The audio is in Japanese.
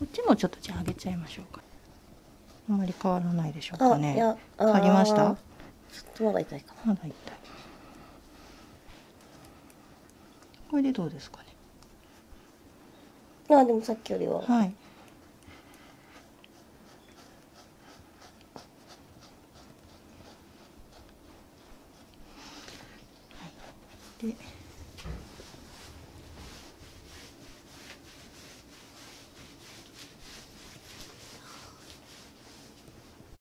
こっちもちょっとじゃあ上げちゃいましょうか。あんまり変わらないでしょうかね。 いや、 変わりました？ ちょっとまだ痛いかな。 まだ痛い。これでどうですかね。 でもさっきよりは。 はい。で